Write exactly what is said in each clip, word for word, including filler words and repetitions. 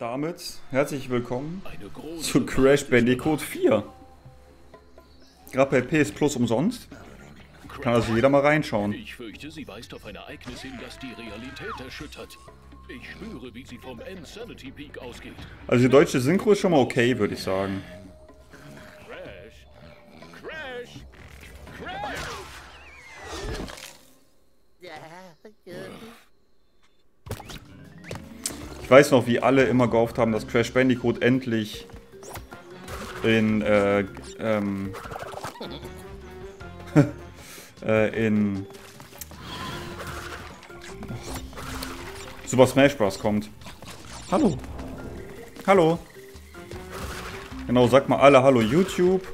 damit herzlich willkommen zu Crash Bandicoot vier. Gerade bei P S Plus umsonst. Kann also jeder mal reinschauen. Ich fürchte, sie weist auf ein Ereignis hin, das die Realität erschüttert. Ich spüre, wie sie vom Insanity Peak ausgeht. Also die deutsche Synchro ist schon mal okay, würde ich sagen. Crash! Crash! Crash! Ich weiß noch, wie alle immer gehofft haben, dass Crash Bandicoot endlich in, äh, ähm, äh, in Super Smash Bros. Kommt. Hallo. Hallo. Genau, sag mal alle Hallo YouTube.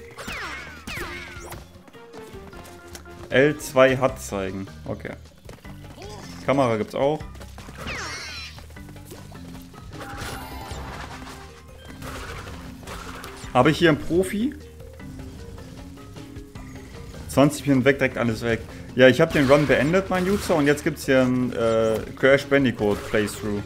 L zwei hat zeigen. Okay. Kamera gibt's auch. Habe ich hier einen Profi? zwanzig Minuten weg, direkt alles weg. Ja, ich habe den Run beendet, mein User, und jetzt gibt es hier einen äh, Crash Bandicoot Playthrough.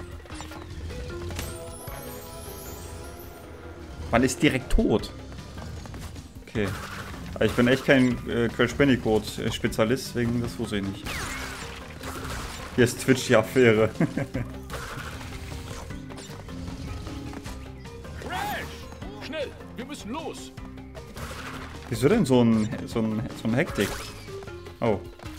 Man ist direkt tot. Okay. Aber ich bin echt kein äh, Crash Bandicoot Spezialist, deswegen das wusste ich nicht. Hier ist Twitch die Affäre. Schnell, wir müssen los. Wieso denn so ein so ein so ein Hektik? Oh.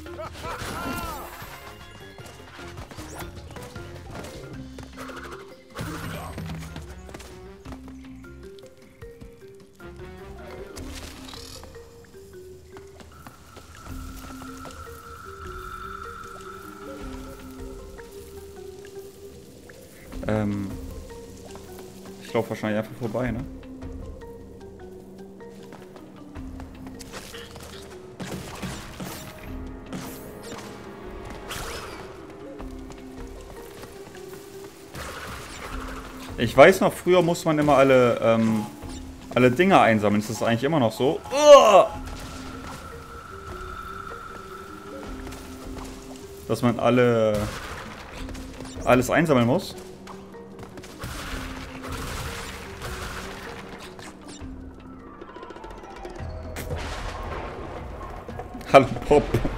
Ähm. Ich laufe wahrscheinlich einfach vorbei, ne? Ich weiß noch, früher musste man immer alle, ähm, alle Dinger einsammeln. Ist das eigentlich immer noch so? Uah! Dass man alle, alles einsammeln muss. Hallo Pop.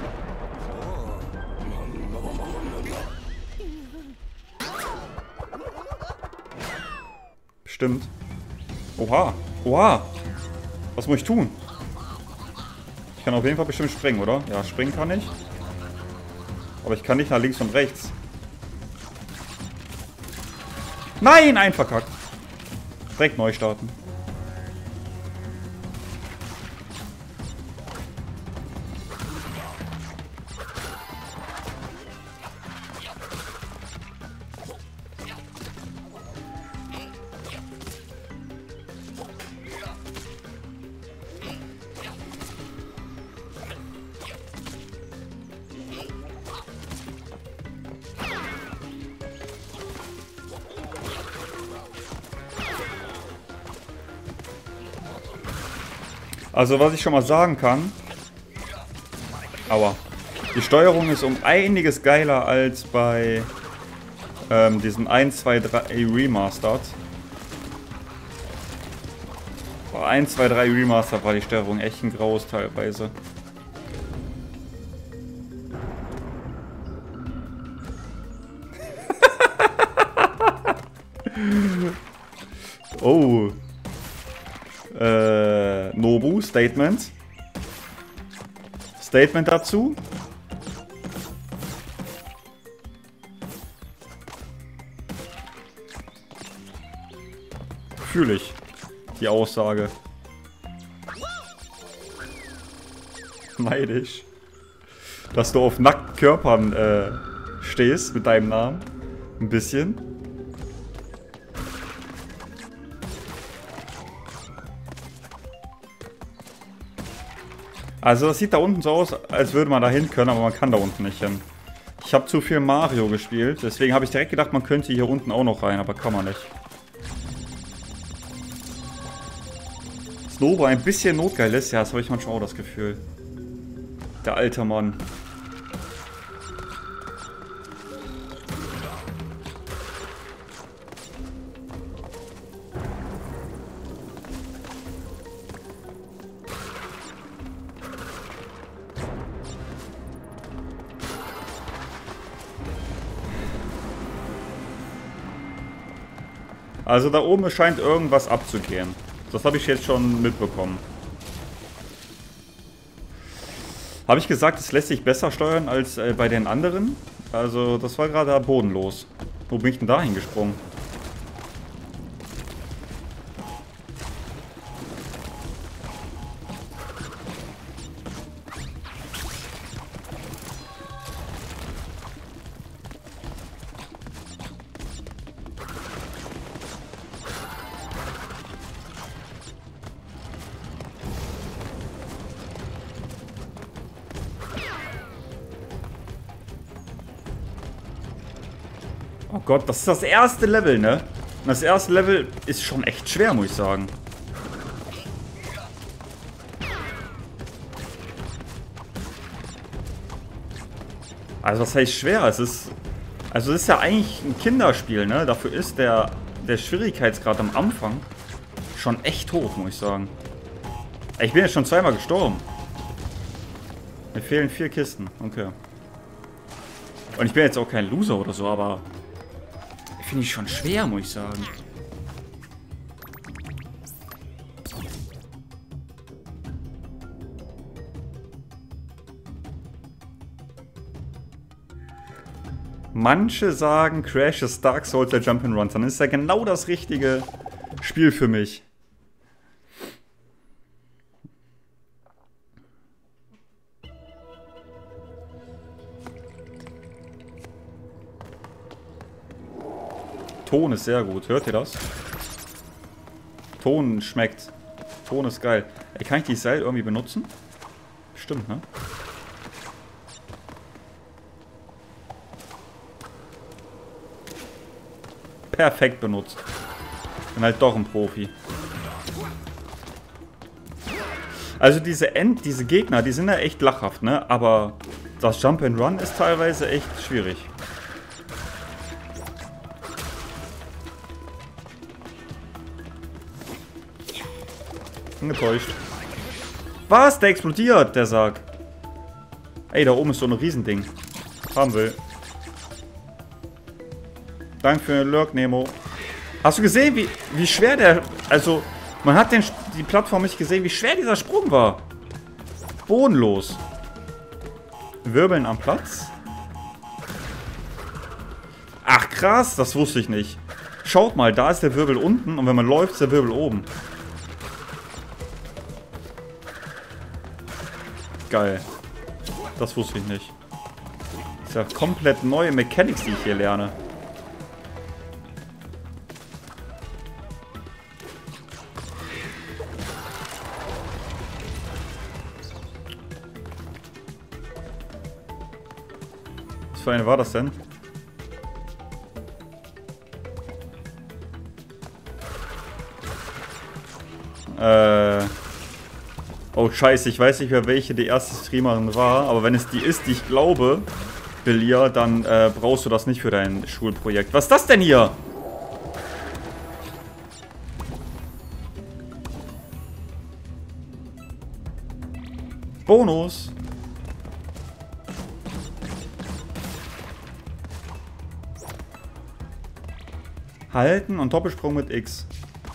Stimmt. Oha. Oha. Was muss ich tun? Ich kann auf jeden Fall bestimmt springen, oder? Ja, springen kann ich. Aber ich kann nicht nach links und rechts. Nein, ein verkackt. Direkt neu starten. Also was ich schon mal sagen kann, aua, die Steuerung ist um einiges geiler als bei ähm, diesem eins, zwei, drei Remastered. Bei eins, zwei, drei Remastered war die Steuerung echt ein Graus teilweise. Oh. Äh, Nobu, Statement. Statement dazu. Fühle ich die Aussage. Neidisch. Dass du auf nackten Körpern äh, stehst mit deinem Namen. Ein bisschen. Also das sieht da unten so aus, als würde man da hin können, aber man kann da unten nicht hin. Ich habe zu viel Mario gespielt, deswegen habe ich direkt gedacht, man könnte hier unten auch noch rein, aber kann man nicht. Snobo ein bisschen notgeil ist, ja, das habe ich manchmal auch das Gefühl. Der alte Mann. Also da oben scheint irgendwas abzugehen. Das habe ich jetzt schon mitbekommen. Habe ich gesagt, es lässt sich besser steuern als äh, bei den anderen? Also das war gerade bodenlos. Wo bin ich denn da hingesprungen? Oh Gott, das ist das erste Level, ne? Und das erste Level ist schon echt schwer, muss ich sagen. Also was heißt schwer? Es ist, also es ist ja eigentlich ein Kinderspiel, ne? Dafür ist der, der Schwierigkeitsgrad am Anfang schon echt hoch, muss ich sagen. Ich bin jetzt schon zweimal gestorben. Mir fehlen vier Kisten, okay. Und ich bin jetzt auch kein Loser oder so, aber finde ich schon schwer, muss ich sagen. Manche sagen, Crash ist Dark Souls der Jump'n'Runs. Dann ist ja genau das richtige Spiel für mich. Ton ist sehr gut. Hört ihr das? Ton schmeckt. Ton ist geil. Ey, kann ich die Seil irgendwie benutzen? Stimmt, ne? Perfekt benutzt. Bin halt doch ein Profi. Also diese End, diese Gegner, die sind ja echt lachhaft, ne? Aber das Jump'n'Run ist teilweise echt schwierig. Enttäuscht. Was? Der explodiert, der Sarg. Ey, da oben ist so ein Riesending. Haben will. Danke für den Lurk, Nemo. Hast du gesehen, wie, wie schwer der... Also, man hat den, die Plattform nicht gesehen, wie schwer dieser Sprung war. Bodenlos. Wirbeln am Platz. Ach krass, das wusste ich nicht. Schaut mal, da ist der Wirbel unten und wenn man läuft, ist der Wirbel oben. Geil. Das wusste ich nicht. Das ist ja komplett neue Mechanics, die ich hier lerne. Was für eine war das denn? Äh... Oh scheiße, ich weiß nicht mehr, welche die erste Streamerin war, aber wenn es die ist, die ich glaube, Belia, dann äh, brauchst du das nicht für dein Schulprojekt. Was ist das denn hier? Bonus. Halten und Doppelsprung mit X.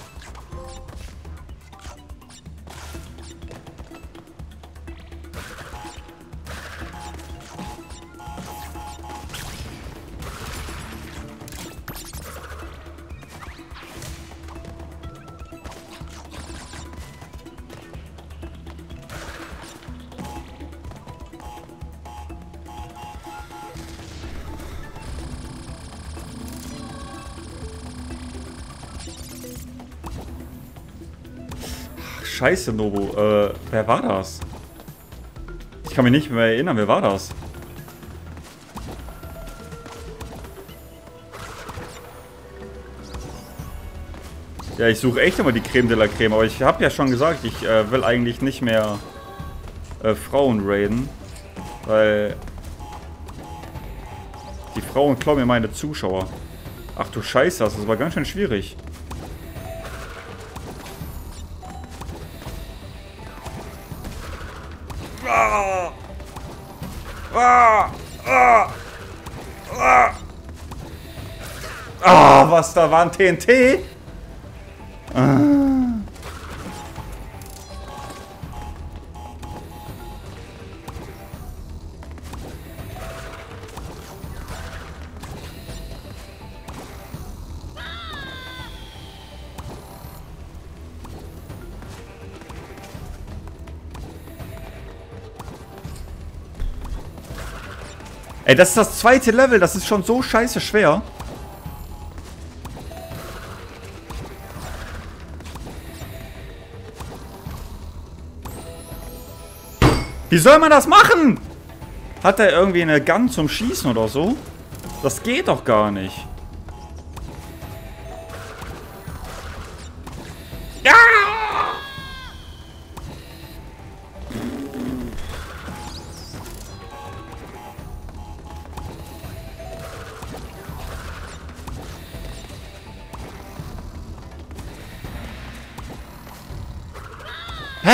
Scheiße, Nobu. Äh, wer war das? Ich kann mich nicht mehr erinnern, wer war das? Ja, ich suche echt immer die Creme de la Creme, aber ich habe ja schon gesagt, ich äh, will eigentlich nicht mehr äh, Frauen raiden, weil die Frauen klauen mir meine Zuschauer. Ach du Scheiße, das war ganz schön schwierig. Ah! Ah! Ah! Ah! Ah, was, da war ein T N T? Ah. Ey, das ist das zweite Level, das ist schon so scheiße schwer. Wie soll man das machen? Hat er irgendwie eine Gun zum Schießen oder so? Das geht doch gar nicht. Ja! Hä?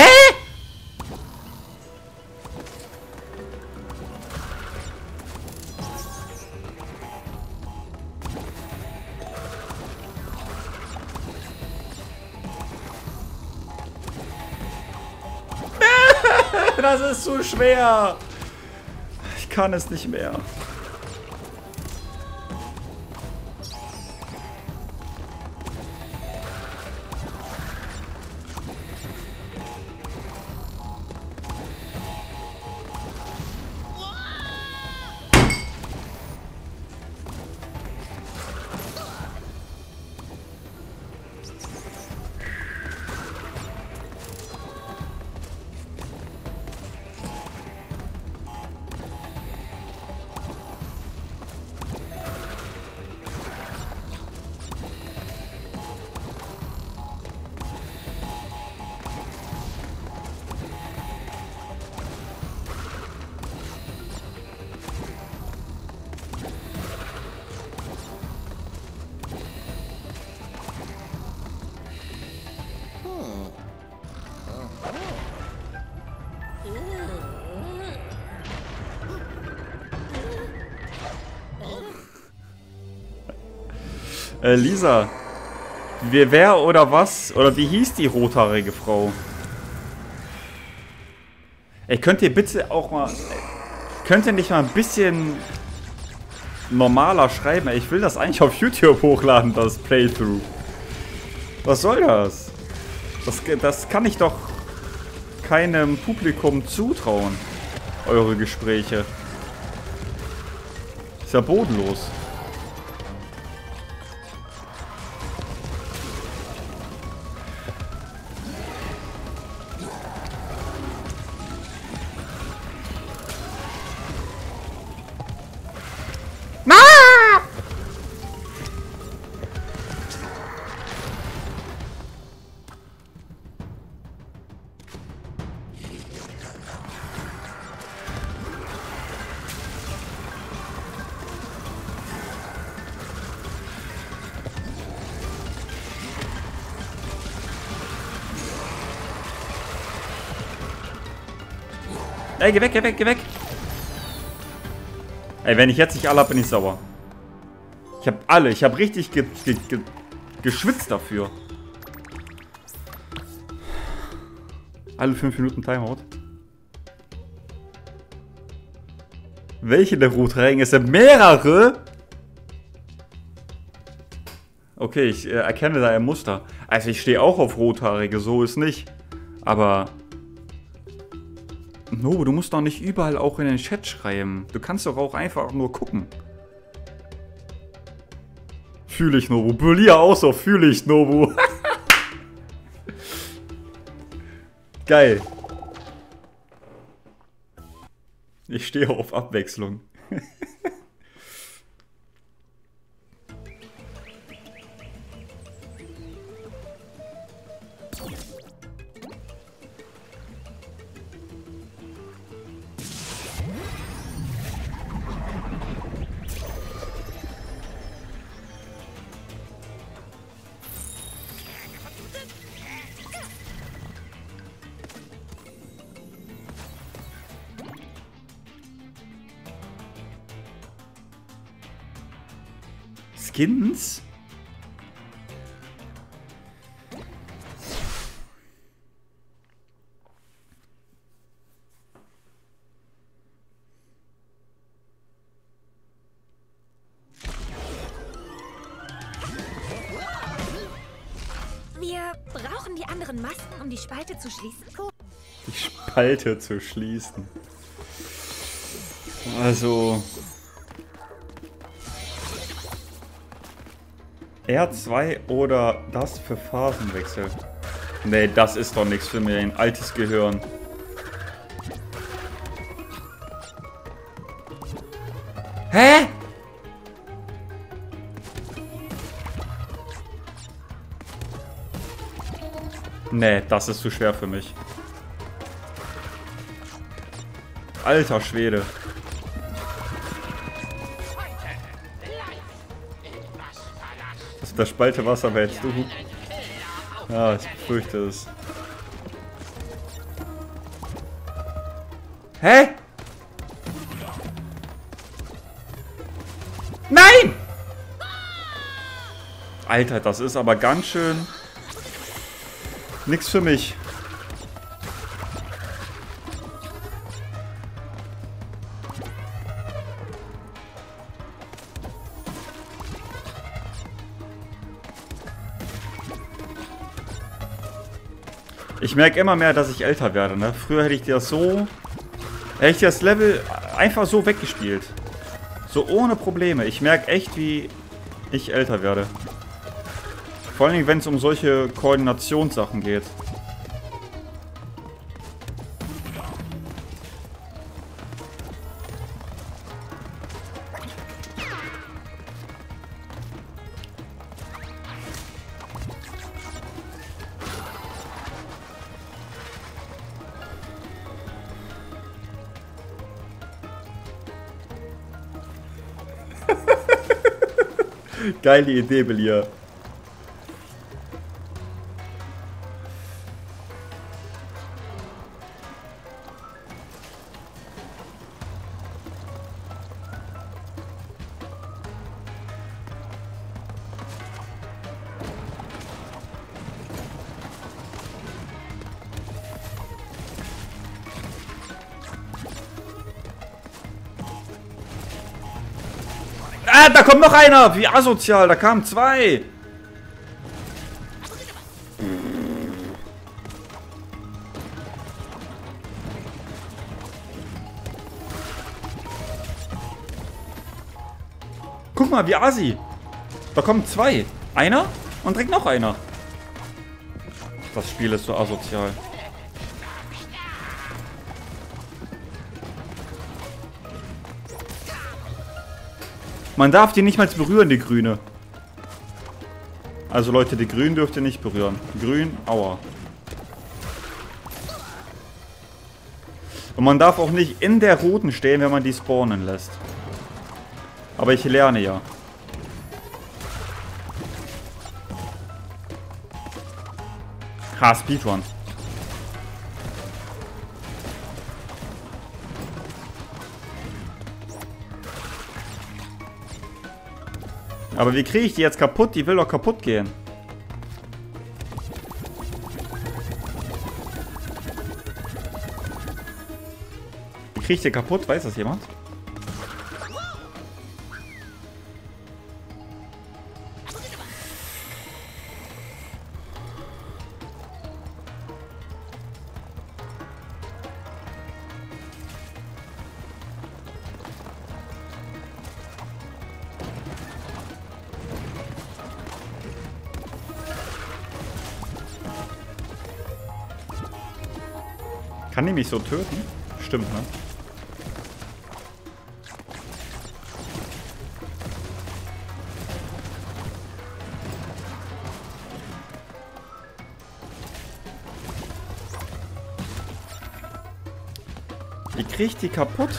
Das ist zu schwer. Ich kann es nicht mehr. Äh, Lisa. Wer, wer oder was? Oder wie hieß die rothaarige Frau? Ey, könnt ihr bitte auch mal... Könnt ihr nicht mal ein bisschen normaler schreiben? Ey, ich will das eigentlich auf YouTube hochladen, das Playthrough. Was soll das? Das, das kann ich doch keinem Publikum zutrauen. Eure Gespräche. Ist ja bodenlos. Ey, geh weg, geh weg, geh weg. Ey, wenn ich jetzt nicht alle hab, bin ich sauer. Ich hab alle, ich hab richtig ge ge ge geschwitzt dafür. Alle fünf Minuten Timeout. Welche der Rothaarigen? Es sind mehrere. Okay, ich äh, erkenne da ein Muster. Also ich stehe auch auf Rothaarige, so ist nicht. Aber... Nobu, du musst doch nicht überall auch in den Chat schreiben. Du kannst doch auch einfach nur gucken. Fühle ich, Nobu. Bullia auch so. Fühle ich, Nobu. Geil. Ich stehe auf Abwechslung. Skins? brauchen die anderen Masken, um die Spalte zu schließen? Die Spalte zu schließen. Also... R zwei oder das für Phasenwechsel. Nee, das ist doch nichts für mich. Ein altes Gehirn. Hä? Nee, das ist zu schwer für mich. Alter Schwede. Das ist der Spalte Wasser, wer jetzt du? Ja, ich befürchte es. Hä? Nein! Alter, das ist aber ganz schön... Nix für mich. Ich merke immer mehr, dass ich älter werde, ne? Früher hätte ich das so... Hätte ich das Level einfach so weggespielt. So ohne Probleme. Ich merke echt, wie ich älter werde. Vor allem, wenn es um solche Koordinationssachen geht. Geile Idee, Belia. Ah, da kommt noch einer! Wie asozial, da kamen zwei! Guck mal, wie assi! Da kommen zwei. Einer und direkt noch einer. Das Spiel ist so asozial. Man darf die nicht mal berühren, die Grüne. Also Leute, die Grün dürft ihr nicht berühren. Grün, aua. Und man darf auch nicht in der Roten stehen, wenn man die spawnen lässt. Aber ich lerne ja. Ha, Speedrun. Aber wie kriege ich die jetzt kaputt? Die will doch kaputt gehen. Wie kriege ich die kaputt? Weiß das jemand? Kann die mich so töten? Stimmt, ne? Wie krieg ich die kaputt?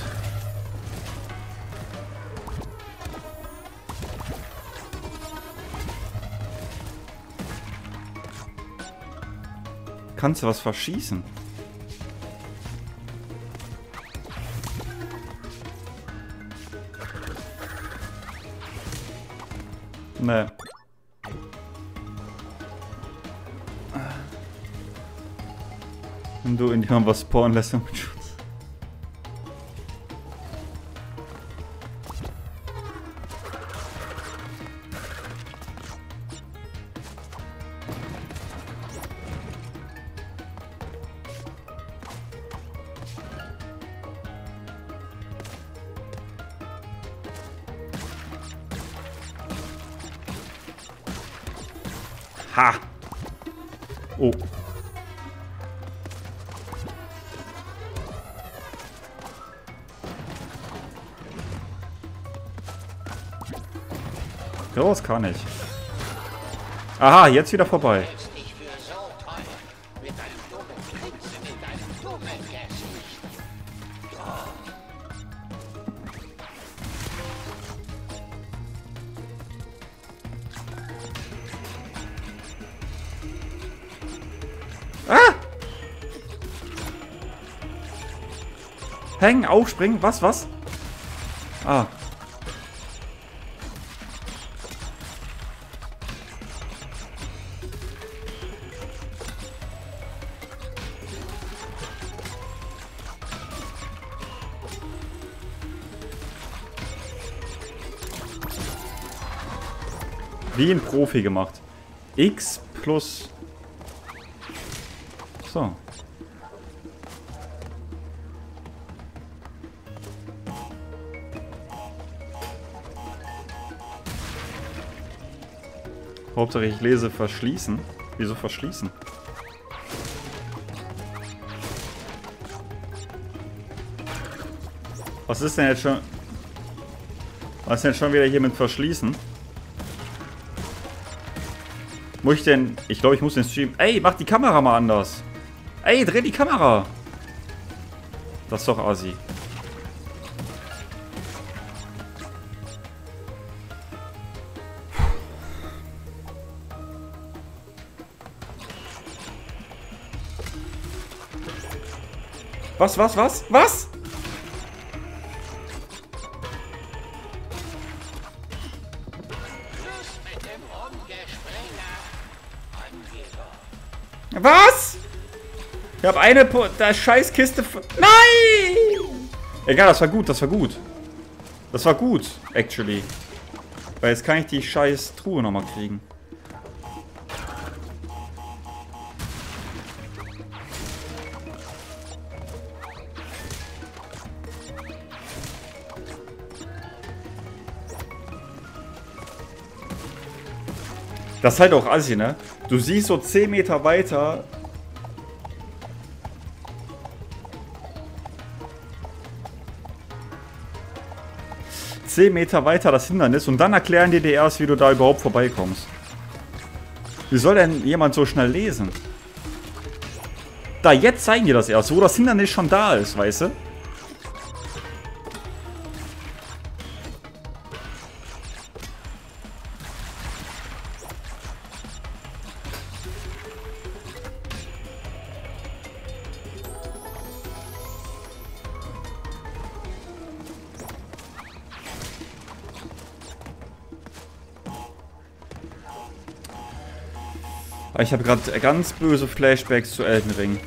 Kannst du was verschießen? Nee. Wenn du in jemandem was spawnen lässt mit Schutz. Ha! Oh. Ja, das kann ich. Aha, jetzt wieder vorbei. Ah! Hängen, aufspringen, was, was? Ah. Wie ein Profi gemacht. X plus... So. Hauptsache ich lese verschließen. Wieso verschließen? Was ist denn jetzt schon... Was ist denn schon wieder hier mit verschließen? Muss ich denn... Ich glaube, ich muss den Stream... Ey, mach die Kamera mal anders. Ey, dreh die Kamera. Das ist doch assi. Was, was, was? Was? Was? Ich habe eine po da Scheißkiste. Nein! Egal, das war gut, das war gut. Das war gut, actually. Weil jetzt kann ich die scheiß Truhe nochmal kriegen. Das ist halt auch assi, ne? Du siehst so zehn Meter weiter. zehn Meter weiter das Hindernis und dann erklären die dir erst, wie du da überhaupt vorbeikommst. Wie soll denn jemand so schnell lesen? Da, jetzt zeigen die das erst, wo das Hindernis schon da ist, weißt du? Ich habe gerade ganz böse Flashbacks zu Elden Ring.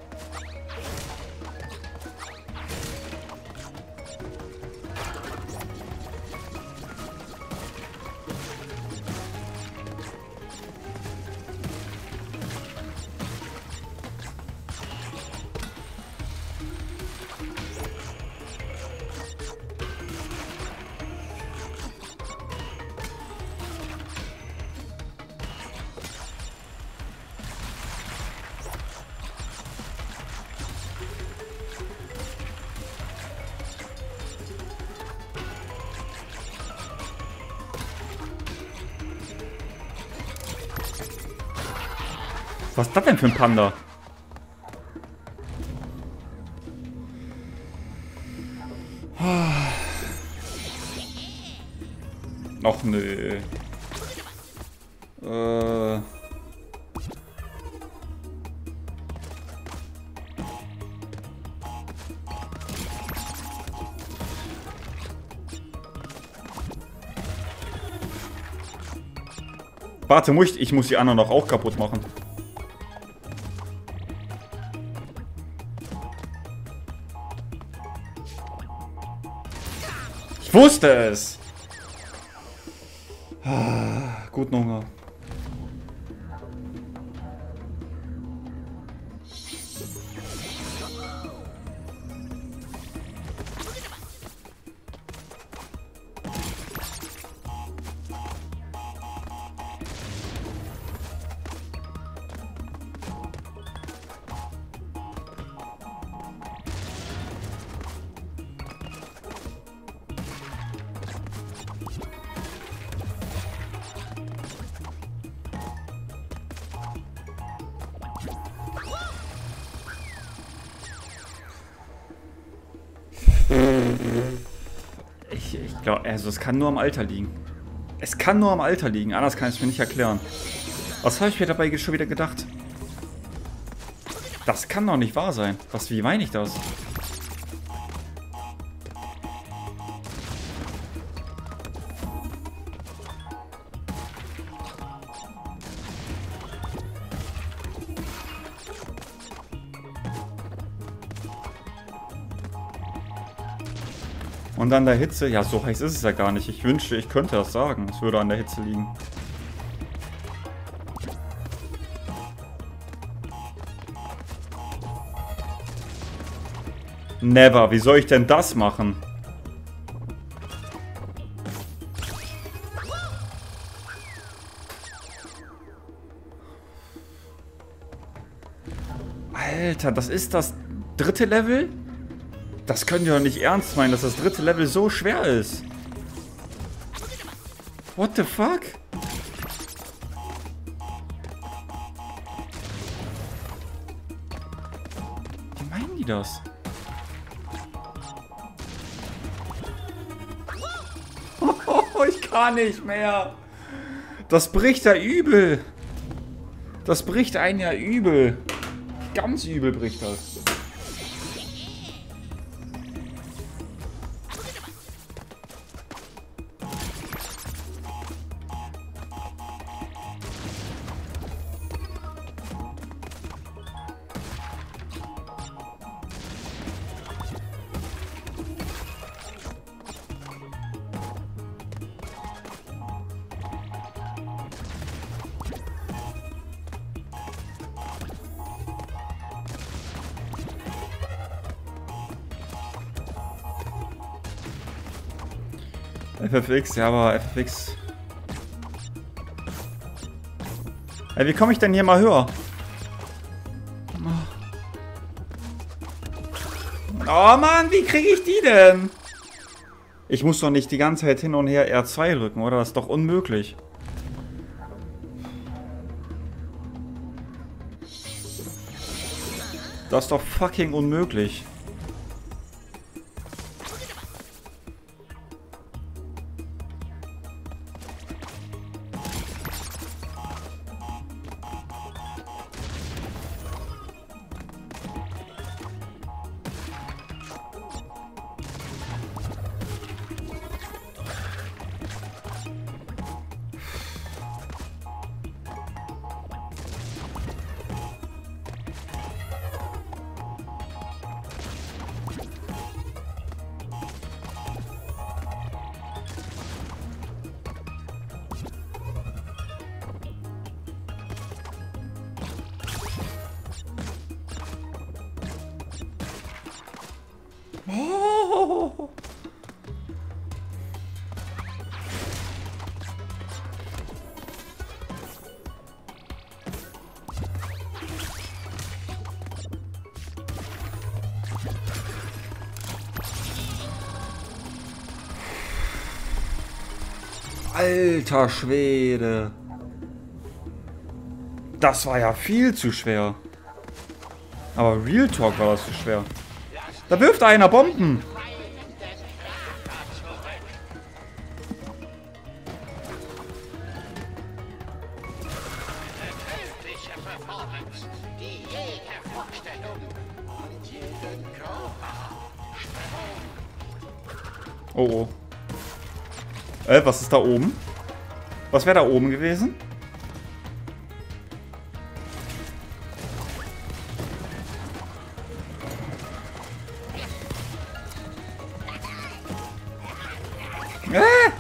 Was ist das denn für ein Panda? Ach nö. Äh. Warte, muss ich, ich muss die anderen noch auch kaputt machen. Ich wusste es! Ah, guten Hunger. Ja, also es kann nur am Alter liegen. Es kann nur am Alter liegen, anders kann ich es mir nicht erklären. Was habe ich mir dabei schon wieder gedacht? Das kann doch nicht wahr sein. Was, wie meine ich das? Und an der Hitze, ja, so heiß ist es ja gar nicht. Ich wünschte, ich könnte das sagen. Es würde an der Hitze liegen. Never. Wie soll ich denn das machen? Alter, das ist das dritte Level? Das könnt ihr doch nicht ernst meinen, dass das dritte Level so schwer ist. What the fuck? Wie meinen die das? Oh, ich kann nicht mehr. Das bricht ja übel. Das bricht einen ja übel. Ganz übel bricht das. F F X, ja, aber F F X. Ey, wie komme ich denn hier mal höher? Oh Mann, wie kriege ich die denn? Ich muss doch nicht die ganze Zeit hin und her R zwei drücken, oder? Das ist doch unmöglich. Das ist doch fucking unmöglich. Oh. Alter Schwede. Das war ja viel zu schwer. Aber Real Talk war das zu schwer. Da wirft einer Bomben. Oh oh. Äh, was ist da oben? Was wäre da oben gewesen? Äh!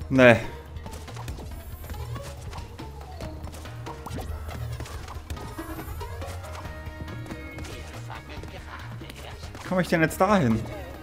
Nee. Wie komme ich denn jetzt dahin?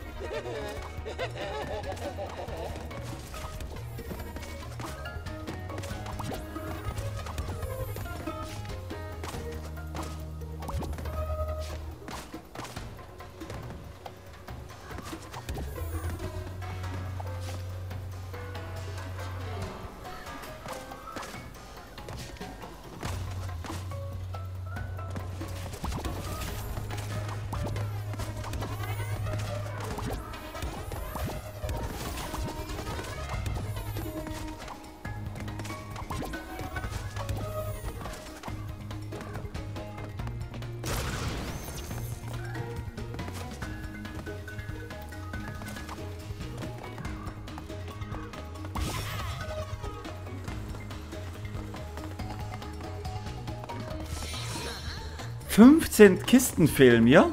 fünfzehn Kisten fehlen mir.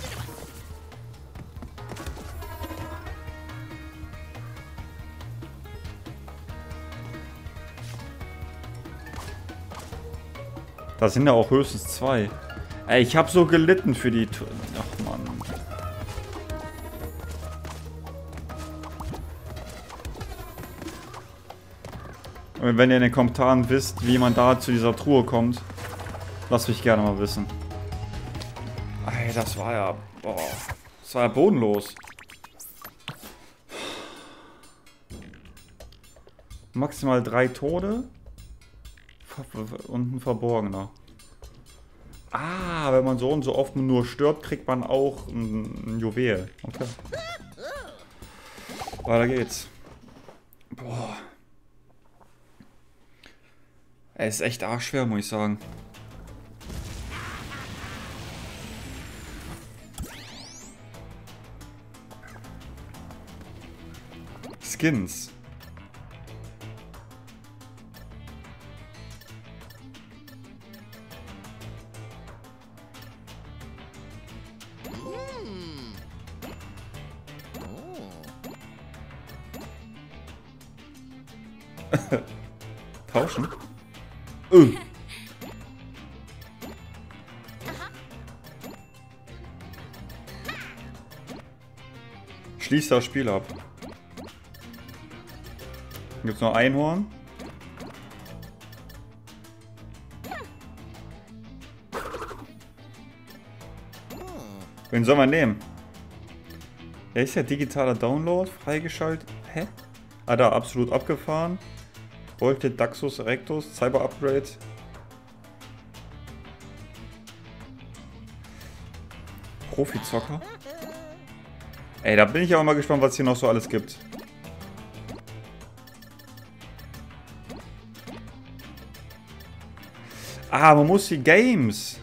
Da sind ja auch höchstens zwei. Ey, ich habe so gelitten für die... Ach Mann. Und wenn ihr in den Kommentaren wisst, wie man da zu dieser Truhe kommt, lasst mich gerne mal wissen. Ey, das war ja... Boah, das war ja bodenlos. Maximal drei Tode. Und ein Verborgener. Ah, wenn man so und so oft nur stirbt, kriegt man auch ein, ein Juwel. Okay. Weiter geht's. Boah. Ey, ist echt arschschwer, muss ich sagen. Skins. Tauschen? Uh. Schließ das Spiel ab. Gibt's noch Einhorn? Wen soll man nehmen? Der ist ja digitaler Download freigeschaltet. Hä? Ah, da, absolut abgefahren. Volte, Daxus, Rectus, Cyber Upgrade. Profizocker. Ey, da bin ich aber mal gespannt, was hier noch so alles gibt. Ah, man muss die Games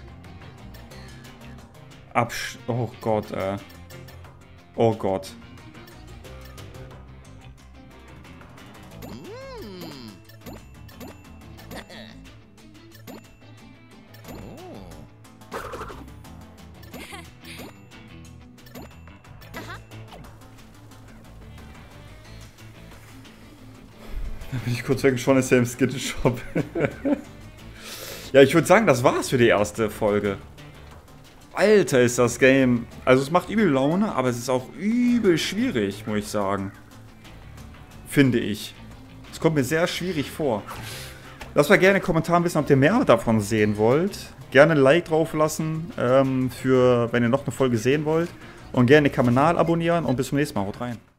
absch... Oh Gott, äh. Oh Gott. Da bin ich kurz weggeschaut, ist ja im Skin-Shop. Ja, ich würde sagen, das war's für die erste Folge. Alter, ist das Game... Also es macht übel Laune, aber es ist auch übel schwierig, muss ich sagen. Finde ich. Es kommt mir sehr schwierig vor. Lasst mal gerne in den Kommentaren wissen, ob ihr mehr davon sehen wollt. Gerne ein Like drauf lassen, ähm, für, wenn ihr noch eine Folge sehen wollt. Und gerne den Kanal abonnieren und bis zum nächsten Mal. Haut rein.